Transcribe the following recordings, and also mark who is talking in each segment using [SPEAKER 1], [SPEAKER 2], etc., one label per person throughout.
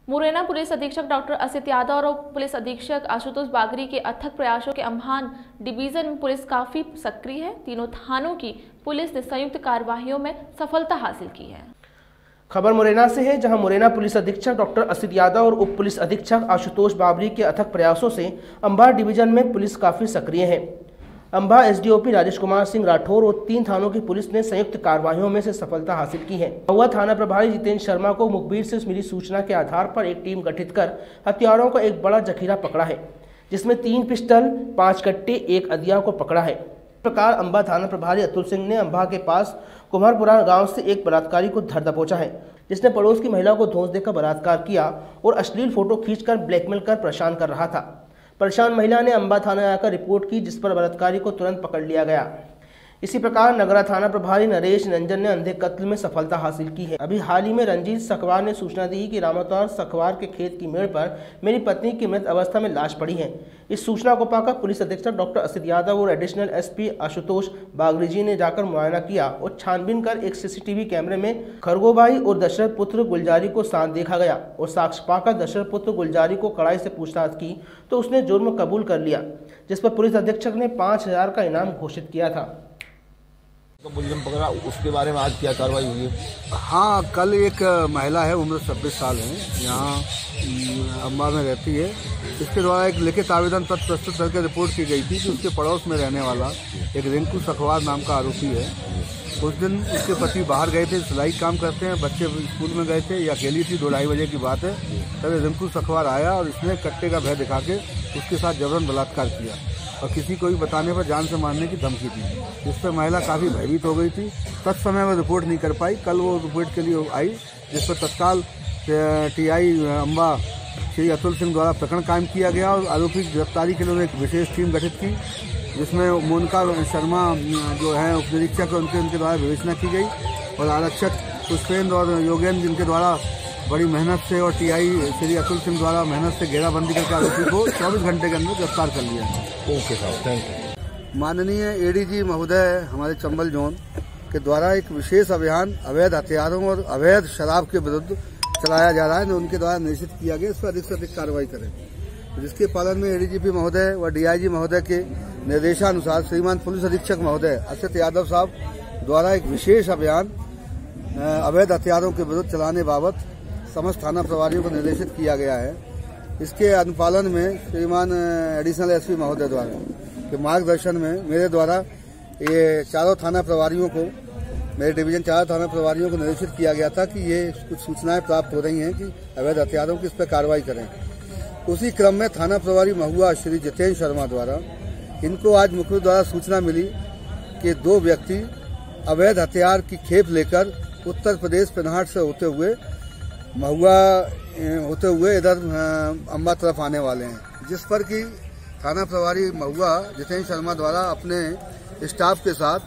[SPEAKER 1] Morena police अधीक्षक doctor Asit Yadav और police अधीक्षक आशुतोष बागरी के अथक प्रयासों के अम्बान डिवीजन में पुलिस काफी सक्रिय है। तीनों थानों की पुलिस ने संयुक्त कार्यवाहियों में सफलता हासिल की है।
[SPEAKER 2] खबर मुरैना से है, जहां मुरैना पुलिस अधीक्षक डॉक्टर असित यादव और उप पुलिस अधीक्षक आशुतोष बागरी के अथक प्रयासों से अम्बा डिवीजन में पुलिस काफी सक्रिय है। अम्बा एसडीओपी राजेश कुमार सिंह राठौर और 3 थानों की पुलिस ने संयुक्त कार्रवाइयों में से सफलता हासिल की है। महुआ थाना प्रभारी जितेंद्र शर्मा को मुखबिर से मिली सूचना के आधार पर एक टीम गठित कर हथियारों का एक बड़ा जखीरा पकड़ा है, जिसमें 3 पिस्टल, 5 कट्टे, 1 अदिया को पकड़ा है। इस प्रकार अम्बा थाना प्रभारी अतुल सिंह ने अम्बा के पास कुमारपुरा गांव से एक बलात्कारी को धर दबोचा है, जिसने पड़ोस की महिला को धौंस देकर बलात्कार किया और अश्लील फोटो खींचकर ब्लैकमेल कर परेशान कर रहा था। परेशान महिला ने अम्बा थाना आकर रिपोर्ट की, जिस पर बलात्कारी को तुरंत पकड़ लिया गया। इसी प्रकार नगरा थाना प्रभारी नरेश रंजन ने अंधे कत्ल में सफलता हासिल की है। अभी हाल ही में रंजीत सखवार ने सूचना दी कि रामतौर सखवार के खेत की मेड़ पर मेरी पत्नी की मृत अवस्था में लाश पड़ी है। इस सूचना को पाकर पुलिस अधीक्षक डॉक्टर असित यादव और एडिशनल एसपी आशुतोष बागरी जी ने जाकर मुआयना किया और छानबीन कर एक सीसीटीवी कैमरे में खरगोबाई और दशरथ पुत्र गुलजारी को साथ देखा गया और साक्ष्य पाकर दशरथ पुत्र गुलजारी को कड़ाई से पूछताछ की तो उसने जुर्म कबूल कर लिया, जिस पर पुलिस अधीक्षक ने 5000 का इनाम घोषित किया था।
[SPEAKER 3] तो मुलजिम पकड़ा, उसके बारे में आज क्या कार्रवाई हुई है?
[SPEAKER 4] हाँ, कल एक महिला है, उम्र 26 साल है, यहाँ अम्बा में रहती है। इसके द्वारा एक लिखित आवेदन पत्र प्रस्तुत करके रिपोर्ट की गई थी कि उसके पड़ोस में रहने वाला एक रिंकू सखवार नाम का आरोपी है। उस दिन उसके पति बाहर गए थे, सिलाई काम करते हैं, बच्चे स्कूल में गए थे, या अकेली थी, 2-2:30 बजे की बात है। तब रिंकू सखवार आया और इसने कट्टे का भय दिखा के उसके साथ जबरन बलात्कार किया और किसी को भी बताने पर जान से मारने की धमकी दी, जिस पर महिला काफ़ी भयभीत हो गई थी। तत्समय में रिपोर्ट नहीं कर पाई। कल वो रिपोर्ट के लिए आई, जिस पर तत्काल टीआई अम्बा श्री अतुल सिंह द्वारा प्रकरण कायम किया गया और आरोपी की गिरफ्तारी के लिए एक विशेष टीम गठित की, जिसमें मोनिका शर्मा जो है उप निरीक्षक, उनके द्वारा विवेचना की गई और आरक्षक पुष्पेंद्र और योगेंद्र जिनके द्वारा बड़ी मेहनत से और टीआई श्री अतुल सिंह द्वारा मेहनत से घेराबंदी करके आरोपी को 24 घंटे के अंदर गिरफ्तार कर लिया है।
[SPEAKER 3] ओके साहब, थैंक यू।
[SPEAKER 4] माननीय एडीजी महोदय हमारे चंबल जोन के द्वारा एक विशेष अभियान अवैध हथियारों और अवैध शराब के विरुद्ध चलाया जा रहा है, उनके द्वारा निश्चित किया गया, इस पर अधिक से अधिक कार्रवाई करें, जिसके पालन में एडीजीपी महोदय व डीआईजी महोदय के निर्देशानुसार श्रीमान पुलिस अधीक्षक महोदय असित यादव साहब द्वारा एक विशेष अभियान अवैध हथियारों के विरुद्ध चलाने बाबत समस्त थाना प्रभारियों को निर्देशित किया गया है। इसके अनुपालन में श्रीमान एडिशनल एसपी महोदय द्वारा के मार्गदर्शन में मेरे द्वारा ये चारों थाना प्रभारियों को, मेरे डिवीजन 4 थाना प्रभारियों को निर्देशित किया गया था कि ये कुछ सूचनाएं प्राप्त हो रही हैं कि अवैध हथियारों की, इस पर कार्रवाई करें। उसी क्रम में थाना प्रभारी महुआ श्री जितेंद्र शर्मा द्वारा इनको आज मुखबिर द्वारा सूचना मिली कि 2 व्यक्ति अवैध हथियार की खेप लेकर उत्तर प्रदेश पिनहाट से होते हुए महुआ इधर अम्बा तरफ आने वाले हैं, जिस पर कि थाना प्रभारी महुआ जितेंद्र शर्मा द्वारा अपने स्टाफ के साथ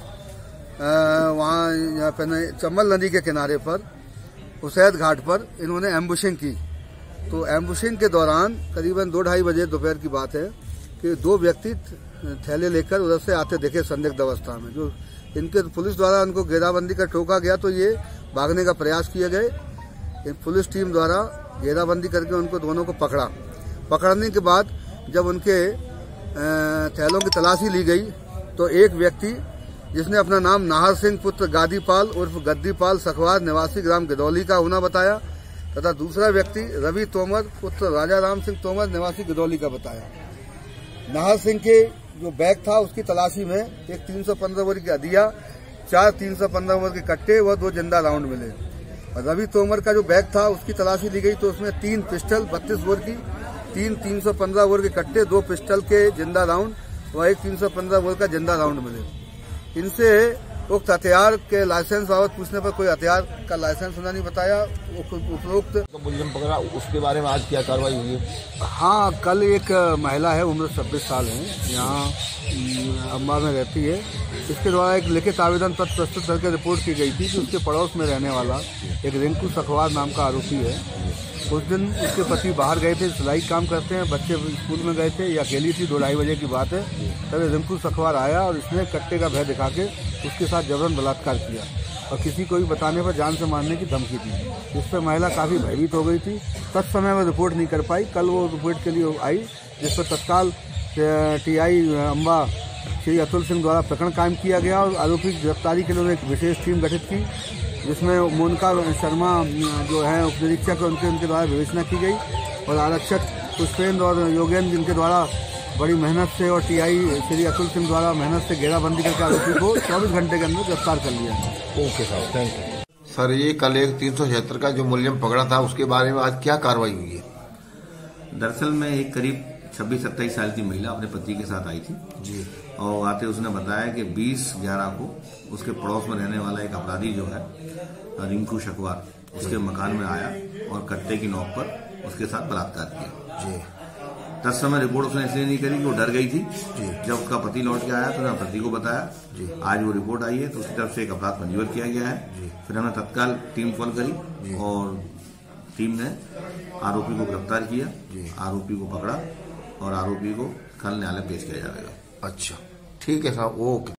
[SPEAKER 4] वहाँ चंबल नदी के किनारे पर उसैद घाट पर इन्होंने एम्बुशिंग की। तो एम्बुशिंग के दौरान करीबन 2-2:30 बजे दोपहर की बात है कि 2 व्यक्ति थैले लेकर उधर से आते देखे संदिग्ध अवस्था में, जो इनके पुलिस द्वारा उनको घेराबंदी कर टोका गया, तो ये भागने का प्रयास किए गए। पुलिस टीम द्वारा घेराबंदी करके उनको दोनों को पकड़ा। पकड़ने के बाद जब उनके थैलों की तलाशी ली गई तो एक व्यक्ति जिसने अपना नाम नाहर सिंह पुत्र गादीपाल उर्फ गद्दीपाल सखवार निवासी ग्राम गिदौली का होना बताया, तथा दूसरा व्यक्ति रवि तोमर पुत्र राजा राम सिंह तोमर निवासी गिदौली का बताया। नाहर सिंह के जो बैग था उसकी तलाशी में एक 315 बोर की अदिया, 4 315 बोर के कट्टे व 2 जिंदा राउंड मिले। और रवि तोमर का जो बैग था उसकी तलाशी ली गई तो उसमें 3 पिस्टल 32 बोर की, 3 315 बोर के कट्टे, 2 पिस्टल के जिंदा राउंड व 1 315 बोर का जिंदा राउंड मिले। इनसे उक्त हथियार के लाइसेंस बाबत पूछने पर कोई हथियार का लाइसेंस उन्होंने नहीं बताया। उपरोक्त
[SPEAKER 3] तो मुलजिम पकड़ा, उसके बारे में आज क्या कार्रवाई हुई है?
[SPEAKER 4] हाँ, कल एक महिला है, उम्र 26 साल है, यहाँ अम्बा में रहती है। इसके द्वारा एक लिखित आवेदन पत्र प्रस्तुत करके रिपोर्ट की गई थी कि उसके पड़ोस में रहने वाला एक रिंकू सखवार नाम का आरोपी है। उस दिन उसके पति बाहर गए थे, सिलाई काम करते हैं, बच्चे स्कूल में गए थे, या अकेली थी, 2-2:30 बजे की बात है। तब रिंकू सखवार आया और इसने कट्टे का भय दिखा के उसके साथ जबरन बलात्कार किया और किसी को भी बताने पर जान से मारने की धमकी दी, जिस पर महिला काफ़ी भयभीत हो गई थी। तत्समय में रिपोर्ट नहीं कर पाई। कल वो रिपोर्ट के लिए आई, जिस पर तत्काल टीआई अम्बा श्री अतुल सिंह द्वारा प्रकरण कायम किया गया और आरोपी की गिरफ्तारी के लिए उन्होंने एक विशेष टीम गठित की, जिसमें मोनिका शर्मा जो है उप निरीक्षक उनके द्वारा विवेचना की गई और आरक्षक पुष्पेंद्र और योगेंद्र जिनके द्वारा बड़ी मेहनत से और टीआई श्री अतुल सिंह द्वारा मेहनत से घेराबंदी करके आरोपी को 24 घंटे के अंदर गिरफ्तार कर लिया।
[SPEAKER 3] ओके साहब, थैंक यू
[SPEAKER 5] सर। ये कल एक 376 का जो मुलजिम पकड़ा था उसके बारे में आज क्या कार्रवाई हुई है?
[SPEAKER 6] दरअसल में एक करीब 26-27 साल की महिला अपने पति के साथ आई थी
[SPEAKER 5] जी,
[SPEAKER 6] और आते उसने बताया कि 20/11 को उसके पड़ोस में रहने वाला एक अपराधी जो है रिंकू शकवार उसके मकान में आया और कट्टे की नोक पर उसके साथ बलात्कार किया
[SPEAKER 5] जी।
[SPEAKER 6] तत्समय रिपोर्ट उसने इसलिए नहीं करी कि वो डर गई थी
[SPEAKER 5] जी।
[SPEAKER 6] जब उसका पति लौट के आया तो उसने पति को बताया
[SPEAKER 5] जी।
[SPEAKER 6] आज वो रिपोर्ट आई है तो उसकी तरफ से एक अपराध पंजीबद्ध किया गया है
[SPEAKER 5] जी।
[SPEAKER 6] फिर हमने तत्काल टीम कॉल करी और टीम ने आरोपी को गिरफ्तार किया, आरोपी को पकड़ा और आरोपी को कल न्यायालय पेश किया जाएगा।
[SPEAKER 5] अच्छा, ठीक है साहब, ओके।